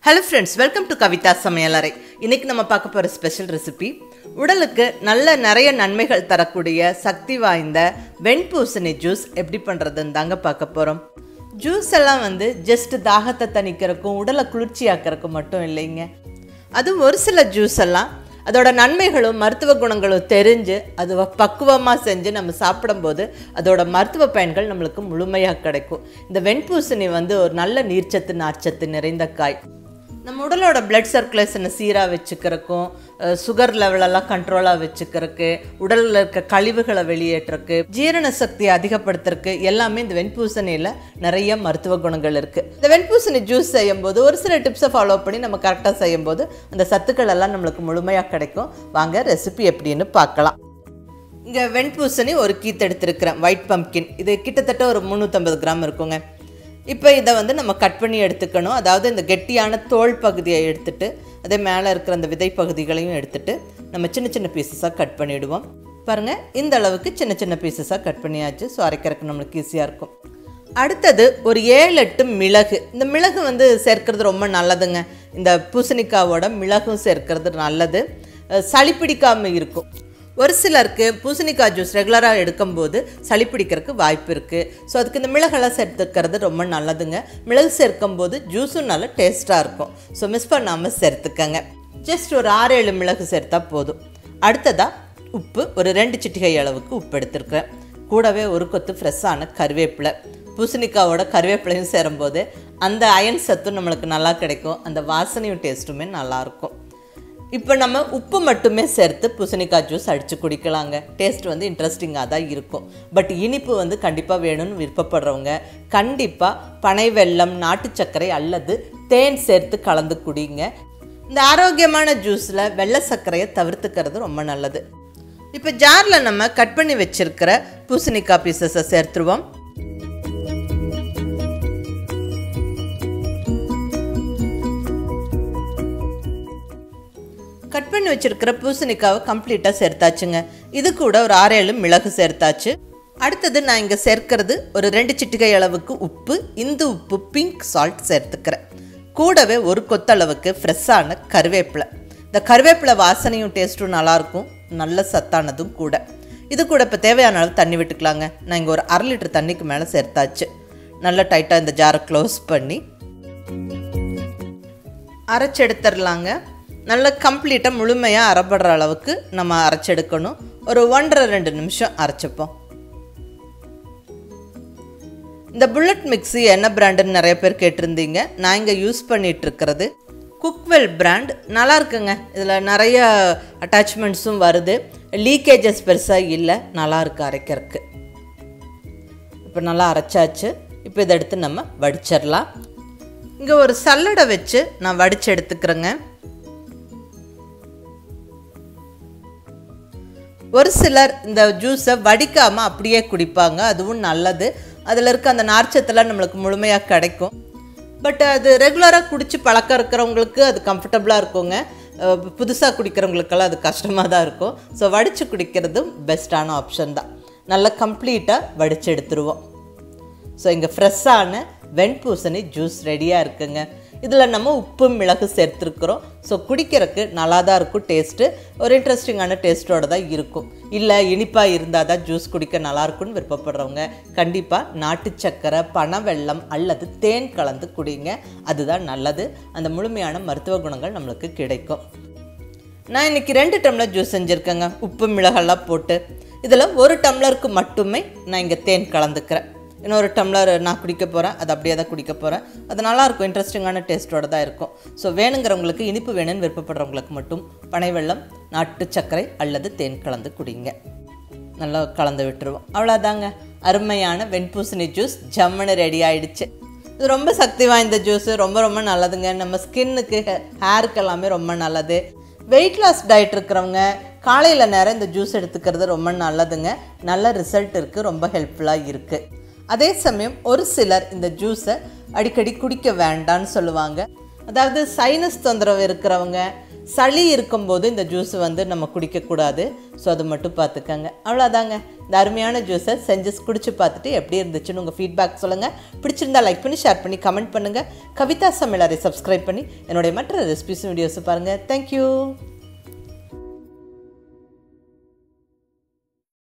Hello friends, welcome to Kavita Samayalarai. இன்னைக்கு நம்ம பார்க்க போற ஸ்பெஷல் ரெசிபி உடலுக்கு நல்ல நிறைய நன்மைகள் தரக்கூடிய சக்தி வாய்ந்த வெண்பூசணி ஜூஸ் எப்படி பண்றதுன்னு தாங்க பார்க்க போறோம். ஜூஸ் எல்லாம் ஜஸ்ட் தாகத்தை தணிக்கிறதுக்கும் உடலை குளிர்ச்சியாக்கிறதுக்கும் மட்டும் இல்லைங்க. அது ஒரு சில ஜூஸ் எல்லாம் அதோட நன்மைகளும் மருத்துவ குணங்களும் தெரிஞ்சு அது பக்குவமாக செஞ்சு நம்ம சாப்பிடும்போது அதோட மருத்துவ பயன்கள் நம்மளுக்கு முழுமையாக கிடைக்கும். இந்த வெண்பூசணி ஒரு நல்ல நீர்ச்சத்து நார்ச்சத்து நிறைந்த காய். நம்ம உடலோட பிளட் சர்க்குலேஷனை சீராக வச்சுக்கிறதுக்கும் சுகர் லெவலெல்லாம் கண்ட்ரோலாக வச்சுக்கிறதுக்கு உடலில் இருக்க கழிவுகளை வெளியேற்றக்கு ஜீரண சக்தியை அதிகப்படுத்துறதுக்கு எல்லாமே இந்த வெண்பூசணியில் நிறைய மருத்துவ குணங்கள் இருக்குது. இந்த வெண்பூசணி ஜூஸ் செய்யும்போது ஒரு சில டிப்ஸை ஃபாலோ பண்ணி நம்ம கரெக்டாக செய்யும்போது அந்த சத்துக்கள் எல்லாம் நம்மளுக்கு முழுமையாக கிடைக்கும். வாங்க ரெசிபி எப்படின்னு பார்க்கலாம். இங்கே வெண்பூசணி ஒரு கீத்து எடுத்துருக்கிறேன், ஒயிட் பம்ப்கின். இது கிட்டத்தட்ட ஒரு 350 கிராம் இருக்குங்க. இப்போ இதை நம்ம கட் பண்ணி எடுத்துக்கணும். அதாவது இந்த கெட்டியான தோல் பகுதியை எடுத்துட்டு அதே மேலே இருக்கிற அந்த விதை பகுதிகளையும் எடுத்துட்டு நம்ம சின்ன சின்ன பீசஸாக கட் பண்ணிவிடுவோம். பாருங்கள், இந்த அளவுக்கு சின்ன சின்ன பீசஸாக கட் பண்ணியாச்சு. ஸோ அரைக்கிறதுக்கு நம்மளுக்கு ஈஸியாக இருக்கும். அடுத்தது ஒரு 7-8 மிளகு. இந்த மிளகு சேர்க்கிறது ரொம்ப நல்லதுங்க. இந்த பூசணிக்காவோட மிளகும் சேர்க்கிறது நல்லது, சளி பிடிக்காமல் இருக்கும். ஒரு சிலருக்கு பூசணிக்காய் ஜூஸ் ரெகுலராக எடுக்கும்போது சளி பிடிக்கிறதுக்கு வாய்ப்பு இருக்குது. ஸோ அதுக்கு இந்த மிளகெல்லாம் சேர்த்துக்கிறது ரொம்ப நல்லதுங்க. மிளகு சேர்க்கும்போது ஜூஸும் நல்லா டேஸ்ட்டாக இருக்கும். ஸோ மிஸ் பண்ணாமல் சேர்த்துக்கங்க. ஜஸ்ட் ஒரு 6-7 மிளகு சேர்த்தா போதும். அடுத்ததாக உப்பு, ஒரு 2 சிட்டிகை அளவுக்கு உப்பு எடுத்துருக்கிறேன். கூடவே ஒரு கொத்து ஃப்ரெஷ்ஷான கருவேப்பிலை. பூசணிக்காவோட கருவேப்பிலையும் சேரும்போது அந்த அயன் சத்தும் நம்மளுக்கு நல்லா கிடைக்கும். அந்த வாசனையும் டேஸ்ட்டுமே நல்லாயிருக்கும். இப்போ நம்ம உப்பு மட்டுமே சேர்த்து பூசணிக்காய் ஜூஸ் அடித்து குடிக்கலாங்க. டேஸ்ட் இன்ட்ரெஸ்டிங்காக தான் இருக்கும். பட் இனிப்பு கண்டிப்பாக வேணும்னு விருப்பப்படுறவங்க கண்டிப்பாக பனை வெல்லம், நாட்டு சர்க்கரை அல்லது தேன் சேர்த்து கலந்து குடிங்க. இந்த ஆரோக்கியமான ஜூஸில் வெள்ளை சர்க்கரையை தவிர்த்துக்கிறது ரொம்ப நல்லது. இப்போ ஜாரில் நம்ம கட் பண்ணி வச்சுருக்கிற பூசணிக்காய் பீசஸை சேர்த்துருவோம். கட் பண்ணி வச்சுருக்கிற பூசணிக்காவை கம்ப்ளீட்டாக சேர்த்தாச்சுங்க. இது கூட ஒரு 6-7 மிளகு சேர்த்தாச்சு. அடுத்தது நான் இங்கே சேர்க்கிறது ஒரு 2 சிட்டிகை அளவுக்கு உப்பு. இந்த உப்பு பிங்க் சால்ட் சேர்த்துக்கிறேன். கூடவே ஒரு கொத்தளவுக்கு ஃப்ரெஷ்ஷான கருவேப்பிலை. இந்த கருவேப்பிலை வாசனையும் டேஸ்ட்டும் நல்லாயிருக்கும், நல்ல சத்தானதும் கூட. இது கூட இப்போ தேவையான அளவு தண்ணி விட்டுக்கலாங்க. நான் இங்கே ஒரு 1/2 லிட்டர் தண்ணிக்கு மேலே சேர்த்தாச்சு. நல்லா டைட்டாக இந்த ஜாரை க்ளோஸ் பண்ணி அரைச்சி எடுத்துடலாங்க. நல்லா கம்ப்ளீட்டாக முழுமையாக அரைப்படுற அளவுக்கு நம்ம அரைச்செடுக்கணும். ஒரு 1.5-2 நிமிஷம் அரைச்சிப்போம். இந்த புல்லட் மிக்ஸி என்ன பிராண்டுன்னு நிறைய பேர் கேட்டிருந்தீங்க. நான் இங்கே யூஸ் பண்ணிகிட்ருக்கிறது குக்வெல் பிராண்ட். நல்லா இருக்குங்க. இதில் நிறைய அட்டாச்மெண்ட்ஸும் வருது, லீக்கேஜஸ் பெருசாக இல்லை, நல்லாயிருக்கு அரைக்கிறதுக்கு. இப்போ நல்லா அரைச்சாச்சு. இப்போ இதை எடுத்து நம்ம வடிச்சிடலாம். இங்கே ஒரு சல்லடை வச்சு நான் வடித்து எடுத்துக்கிறேங்க. ஒரு சிலர் இந்த ஜூஸை வடிக்காமல் அப்படியே குடிப்பாங்க, அதுவும் நல்லது. அதில் இருக்க அந்த நார்ச்சத்தெல்லாம் நம்மளுக்கு முழுமையாக கிடைக்கும். பட் அது ரெகுலராக குடித்து பழக்கம் இருக்கிறவங்களுக்கு அது கம்ஃபர்டபுளாக இருக்குங்க. புதுசாக குடிக்கிறவங்களுக்கெல்லாம் அது கஷ்டமாக தான் இருக்கும். ஸோ வடித்து குடிக்கிறதும் பெஸ்ட்டான ஆப்ஷன் தான். நல்லா கம்ப்ளீட்டாக வடித்து எடுத்துருவோம். ஸோ இங்கே ஃப்ரெஷ்ஷான வெண்பூசணி ஜூஸ் ரெடியாக இருக்குங்க. இதில் நம்ம உப்பு மிளகு சேர்த்துருக்குறோம். ஸோ குடிக்கிறதுக்கு நல்லா தான் இருக்கும். டேஸ்ட்டு ஒரு இன்ட்ரெஸ்டிங்கான டேஸ்ட்டோடு தான் இருக்கும். இல்லை இனிப்பாக இருந்தால் தான் ஜூஸ் குடிக்க நல்லாயிருக்குன்னு விருப்பப்படுறவங்க கண்டிப்பாக நாட்டு சர்க்கரை, பனை வெல்லம் அல்லது தேன் கலந்து குடிங்க. அதுதான் நல்லது. அந்த முழுமையான மருத்துவ குணங்கள் நம்மளுக்கு கிடைக்கும். நான் இன்றைக்கி 2 டம்ளர் ஜூஸ் செஞ்சுருக்கேங்க, உப்பு மிளகெல்லாம் போட்டு. இதில் 1 டம்ளருக்கு மட்டுமே நான் இங்கே தேன் கலந்துக்கிறேன். இன்னொரு டம்ளர் நான் குடிக்க போகிறேன், அது அப்படியே தான் குடிக்க போகிறேன். அது நல்லாயிருக்கும், இன்ட்ரெஸ்டிங்கான டேஸ்ட்டோடு தான் இருக்கும். ஸோ வேணுங்கிறவங்களுக்கு, இனிப்பு வேணும்னு விருப்பப்படுறவங்களுக்கு மட்டும் பனை வெல்லம், நாட்டு சர்க்கரை அல்லது தேன் கலந்து குடிங்க. நல்லா கலந்து விட்டுருவோம். அவ்வளோதாங்க, அருமையான வெண்பூசணி ஜூஸ் ஜம்முன்னு ரெடி ஆகிடுச்சு. இது ரொம்ப சக்தி வாய்ந்த ஜூஸு, ரொம்ப ரொம்ப நல்லதுங்க. நம்ம ஸ்கின்னுக்கு, ஹேருக்கு எல்லாமே ரொம்ப நல்லது. வெயிட் லாஸ் டயட் இருக்கிறவங்க காலையில் நேரம் இந்த ஜூஸ் எடுத்துக்கிறது ரொம்ப நல்லதுங்க. நல்ல ரிசல்ட் இருக்குது, ரொம்ப ஹெல்ப்ஃபுல்லாக இருக்குது. அதே சமயம் ஒரு சிலர் இந்த ஜூஸை அடிக்கடி குடிக்க வேண்டான்னு சொல்லுவாங்க. அதாவது சைனஸ் தொந்தரவு இருக்கிறவங்க, சளி இருக்கும்போது இந்த ஜூஸ் வந்து நம்ம குடிக்கக்கூடாது. ஸோ அது மட்டும் பார்த்துக்கங்க. அவ்வளோதாங்க. இந்த அருமையான ஜூஸை செஞ்சு குடிச்சு பார்த்துட்டு எப்படி இருந்துச்சுன்னு உங்கள் ஃபீட்பேக் சொல்லுங்கள். பிடிச்சிருந்தா லைக் பண்ணி, ஷேர் பண்ணி, கமெண்ட் பண்ணுங்கள். கவிதா சமையலறை சப்ஸ்கிரைப் பண்ணி என்னுடைய மற்ற ரெசிபிஸ் வீடியோஸை பாருங்கள். தேங்க்யூ.